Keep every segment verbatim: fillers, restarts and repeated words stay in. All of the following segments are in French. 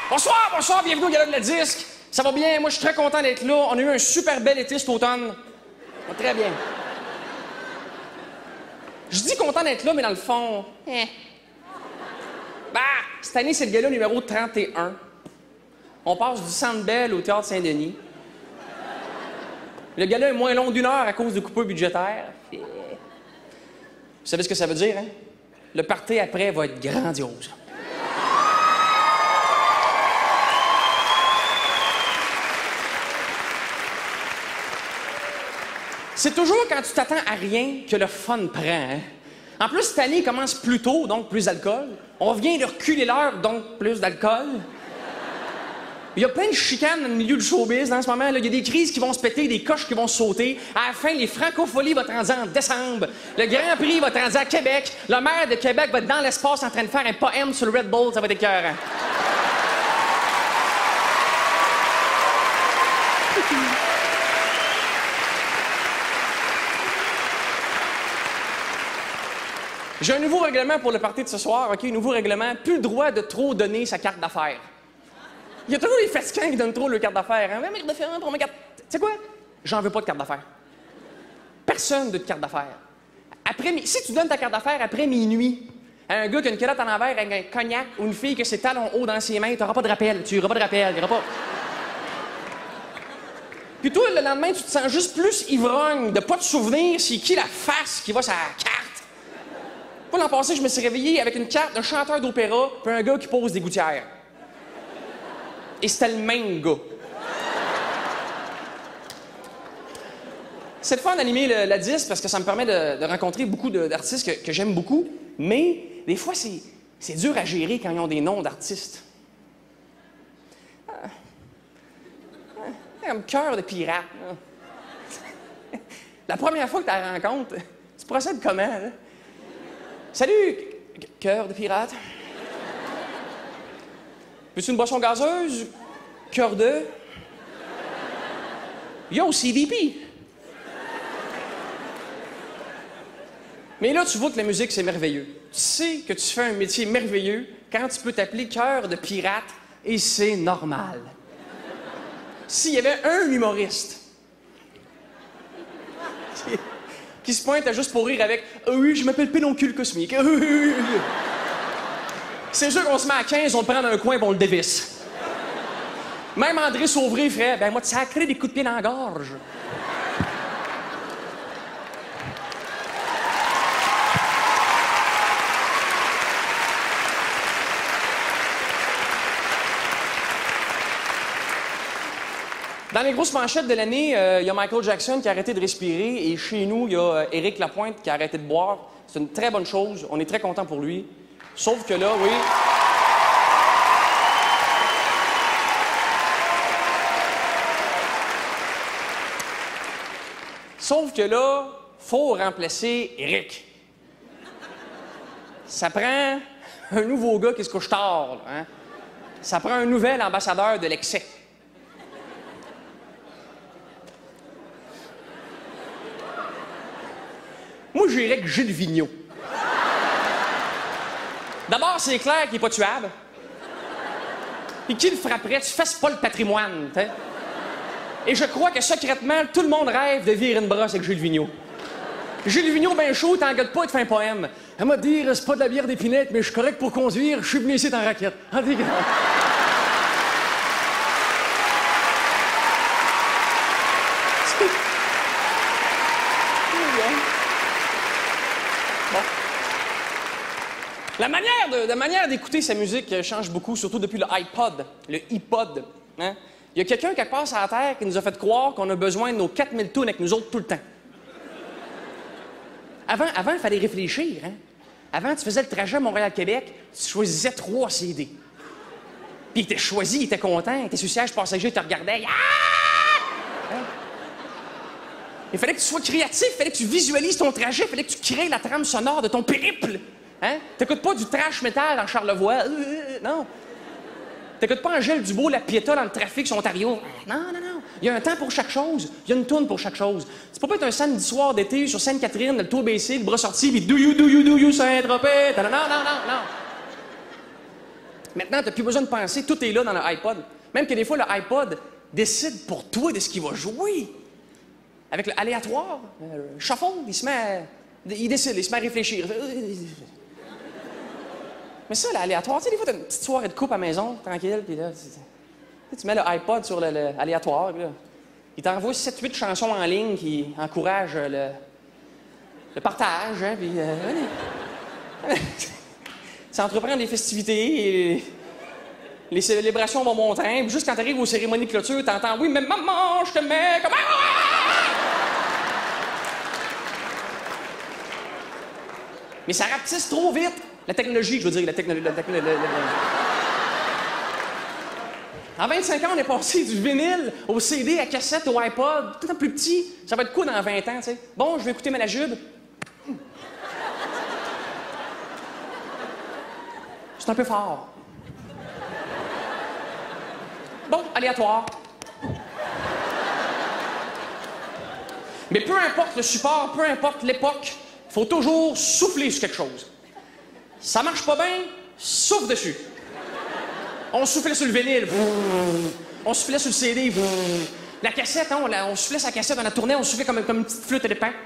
Bonsoir, bonsoir, bienvenue au Gala de la Disque. Ça va bien? Moi, je suis très content d'être là. On a eu un super bel été cet automne. Va très bien. Je dis content d'être là, mais dans le fond... Eh. Bah, cette année, c'est le gala numéro trente et un. On passe du Centre Bell au Théâtre Saint-Denis. Le gala est moins long d'une heure à cause de coupures budgétaires. Et... Vous savez ce que ça veut dire, hein? Le party après va être grandiose. C'est toujours quand tu t'attends à rien que le fun prend, hein? En plus, cette année commence plus tôt, donc plus d'alcool. On vient de reculer l'heure, donc plus d'alcool. Il y a plein de chicanes dans le milieu du showbiz en ce moment. Là. Il y a des crises qui vont se péter, des coches qui vont sauter. À la fin, les francopholies vont être rendues en décembre. Le Grand Prix va être rendu à Québec. Le maire de Québec va être dans l'espace en train de faire un poème sur le Red Bull. Ça va être écœurant. J'ai un nouveau règlement pour le party de ce soir, OK? Nouveau règlement, plus le droit de trop donner sa carte d'affaires. Il y a toujours les fatigants qui donnent trop leur carte d'affaires. Hein? Mais carte pour ma carte. Tu sais quoi? J'en veux pas de carte d'affaires. Personne ne de carte d'affaires. Après, si tu donnes ta carte d'affaires après minuit à un gars qui a une culotte en envers avec un cognac ou une fille qui a ses talons hauts dans ses mains, tu n'auras pas de rappel. Tu n'auras pas de rappel. Tu pas... Puis toi, le lendemain, tu te sens juste plus ivrogne de pas te souvenir c'est qui la face qui va sur la carte. Pas l'an passé, je me suis réveillé avec une carte d'un chanteur d'opéra puis un gars qui pose des gouttières. Et c'était le même gars. C'est le fun d'animer le, la disque parce que ça me permet de, de rencontrer beaucoup d'artistes que, que j'aime beaucoup, mais des fois, c'est, c'est dur à gérer quand ils ont des noms d'artistes. Ah. Ah. Comme Cœur de pirate. Là. La première fois que tu la rencontres, tu procèdes comment? Là? Salut, Cœur de pirate. Veux-tu une boisson gazeuse? Cœur de... Yo, C D P! Mais là, tu vois que la musique, c'est merveilleux. Tu sais que tu fais un métier merveilleux quand tu peux t'appeler Cœur de pirate et c'est normal. S'il y avait un humoriste qui, qui se pointe à juste pour rire avec « Ah oui, je m'appelle Pédoncule Cosmique. » C'est sûr qu'on se met à quinze, on le prend dans un coin et on le dévisse. Même André Sauvry ferait « Ben moi, tu sacré des coups de pied dans la gorge. » Dans les grosses manchettes de l'année, il euh, y a Michael Jackson qui a arrêté de respirer et chez nous, il y a euh, Éric Lapointe qui a arrêté de boire. C'est une très bonne chose. On est très content pour lui. Sauf que là, oui... Sauf que là, faut remplacer Éric. Ça prend un nouveau gars qui se couche tard, là, hein? Ça prend un nouvel ambassadeur de l'excès. Moi, j'irais avec Gilles Vigneault. D'abord, c'est clair qu'il n'est pas tuable. Et qui le frapperait? Tu fasses pas le patrimoine, t'sais. Et je crois que secrètement, tout le monde rêve de virer une brosse avec Gilles Vigneault. Gilles Vigneault, ben chaud, t'engueules pas et te fait un poème. Elle m'a dit, c'est pas de la bière d'épinette, mais je suis correct pour conduire, je suis venu ici en raquette. En dégâts. La manière, de, la manière d'écouter sa musique change beaucoup, surtout depuis le iPod, le iPod. Hein? Il y a quelqu'un quelque part sur la Terre qui nous a fait croire qu'on a besoin de nos quatre mille tunes avec nous autres tout le temps. Avant, avant, il fallait réfléchir. Hein? Avant, tu faisais le trajet Montréal-Québec, tu choisissais trois C D. Puis il était choisi, il était content, il était sur le siège passager, il te regardait. Ah! Hein? Il fallait que tu sois créatif, il fallait que tu visualises ton trajet, il fallait que tu crées la trame sonore de ton périple. Hein? T'écoutes pas du trash metal dans Charlevoix. Euh, non. T'écoutes pas Angèle Dubois, la Pieta dans le trafic sur Ontario. Non, non, non. Il y a un temps pour chaque chose. Il y a une toune pour chaque chose. Tu peux pas être un samedi soir d'été sur Sainte-Catherine, le tour baissé, le bras sorti, puis do you, do you, do you, Saint-Tropez. Non, non, non, non, non. Maintenant, tu n'as plus besoin de penser, tout est là dans le iPod. Même que des fois, le iPod décide pour toi de ce qu'il va jouer. Avec l'aléatoire, le shuffle, il se met à, il décide, il se met à réfléchir. Mais ça, l'aléatoire, tu sais, des fois, tu as une petite soirée de coupe à la maison, tranquille, puis là, tu, tu mets le iPod sur l'aléatoire, puis là, il t'envoie sept huit chansons en ligne qui encouragent le, le partage, hein, puis... Euh, tu entreprends des festivités, et les célébrations vont bon train, puis juste quand tu arrives aux cérémonies de clôture, tu entends « Oui, mais maman, je te mets comme... » Mais ça rapetisse trop vite. La technologie, je veux dire, la technologie... La techno- la- la- En vingt-cinq ans, on est passé du vinyle au C D, à cassette, au iPod, tout un plus petit. Ça va être quoi dans vingt ans, tu sais? Bon, je vais écouter Malajube. C'est un peu fort. Bon, aléatoire. Mais peu importe le support, peu importe l'époque, il faut toujours souffler sur quelque chose. Ça marche pas bien, souffle dessus. On soufflait sur le vinyle. On soufflait sur le C D. La cassette, hein, on, la, on soufflait sa cassette, on la tournait, on soufflait comme, comme une petite flûte de pain.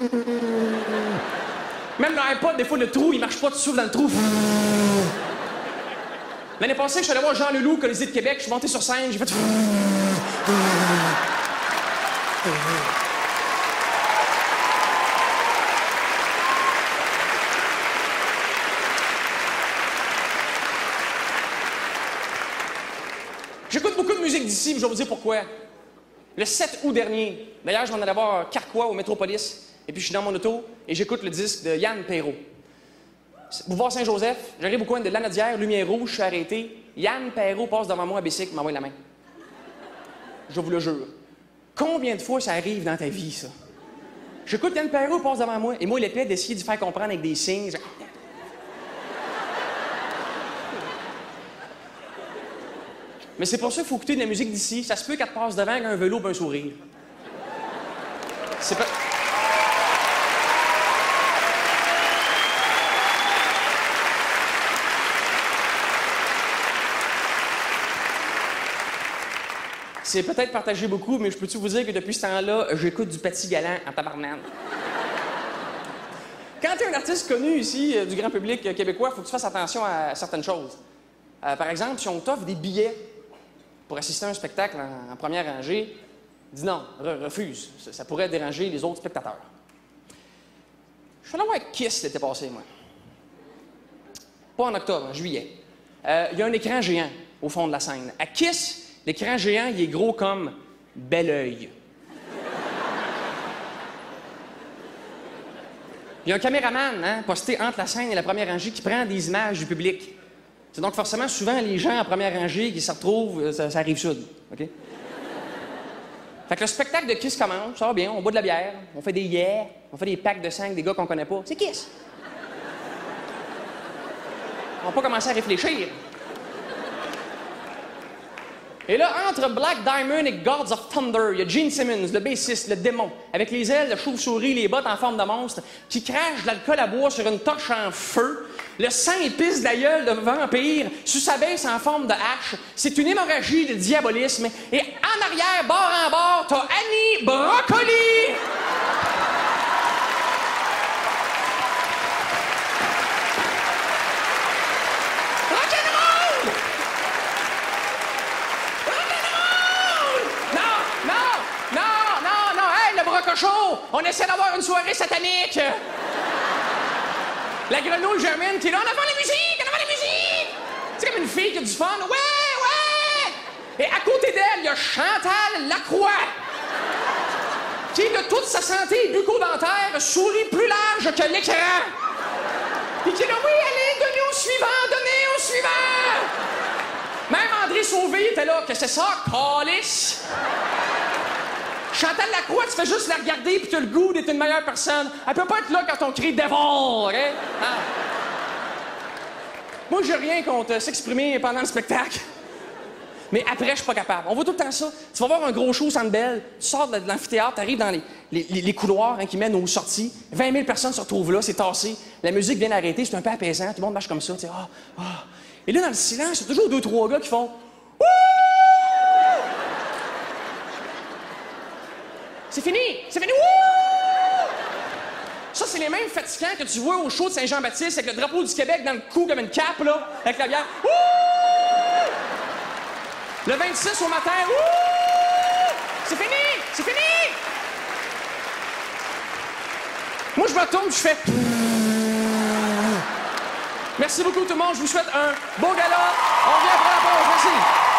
Même l'iPod, des fois, le trou, il marche pas, tu souffles dans le trou. L'année passée, je suis allé voir Jean Leloup, Colisée de Québec, je suis monté sur scène, j'ai fait... J'écoute beaucoup de musique d'ici, mais je vais vous dire pourquoi. Le sept août dernier, d'ailleurs, je m'en allais voir Carquois au Métropolis, et puis je suis dans mon auto, et j'écoute le disque de Yann Perrault. Boulevard Saint-Joseph, j'arrive au coin de Lanaudière, lumière rouge, je suis arrêté. Yann Perrault passe devant moi à bicycle, m'envoie la main. Je vous le jure. Combien de fois ça arrive dans ta vie, ça? J'écoute Yann Perrault passe devant moi, et moi, l'épée d'essayer de faire comprendre avec des signes. Je... Mais c'est pour ça qu'il faut écouter de la musique d'ici. Ça se peut qu'elle te passe devant avec un vélo et un sourire. C'est pas... C'est peut-être partagé beaucoup, mais je peux-tu vous dire que depuis ce temps-là, j'écoute du Paty Galant en tabarnane. Quand tu es un artiste connu ici, euh, du grand public euh, québécois, il faut que tu fasses attention à certaines choses. Euh, par exemple, si on t'offre des billets pour assister à un spectacle en, en première rangée, dis non, re refuse. Ça, ça pourrait déranger les autres spectateurs. Je suis allé voir Kiss l'été passé, moi. Pas en octobre, en juillet. Euh, Il y a un écran géant au fond de la scène. À Kiss, l'écran géant, il est gros comme bel oeil. Il y a un caméraman, hein, posté entre la scène et la première rangée qui prend des images du public. C'est donc forcément souvent les gens en première rangée qui se retrouvent, ça, ça arrive sud. OK? Fait que le spectacle de Kiss commence, ça va bien, on boit de la bière, on fait des yeah, on fait des packs de sang des gars qu'on connaît pas. C'est Kiss! On va pas commencer à réfléchir. Et là, entre Black Diamond et Gods of Thunder, il y a Gene Simmons, le bassiste, le démon, avec les ailes de chauve-souris, les bottes en forme de monstre, qui crache de l'alcool à bois sur une torche en feu. Le sang épice de la gueule de vampire sous sa baisse en forme de hache. C'est une hémorragie de diabolisme. Et en arrière, bord en bord, t'as Annie Brocoli! Chaud. On essaie d'avoir une soirée satanique. La grenouille germaine qui est là, en avant la musique, en avant la musique. C'est comme une fille qui a du fun. Ouais, ouais. Et à côté d'elle, il y a Chantal Lacroix, qui, de toute sa santé bucco-dentaire, sourit plus large que l'écran. Et qui est là, oui, allez, donnez au suivant, donnez au suivant. Même André Sauvé était là. Qu'est-ce que c'est ça, calice? Chantal Lacroix, tu fais juste la regarder puis tu as le goût d'être une meilleure personne. Elle peut pas être là quand on crie « Devil », OK? Ah. Moi, j'ai rien contre s'exprimer pendant le spectacle. Mais après, je suis pas capable. On voit tout le temps ça. Tu vas voir un gros show au Centre Bell, tu sors de l'amphithéâtre, tu arrives dans les, les, les couloirs hein, qui mènent aux sorties. vingt mille personnes se retrouvent là, c'est tassé. La musique vient d'arrêter, c'est un peu apaisant. Tout le monde marche comme ça. Tu sais, ah, ah. Et là, dans le silence, il y a toujours deux, trois gars qui font Wouh! C'est fini! C'est fini! Wouh! Ça, c'est les mêmes fatigants que tu vois au show de Saint-Jean-Baptiste avec le drapeau du Québec dans le cou comme une cape, là, avec la bière. Wouh! Le vingt-six au matin, wouh! C'est fini! C'est fini! Moi, je me retourne, je fais. Merci beaucoup, tout le monde. Je vous souhaite un bon gala. On revient après la pause. Merci.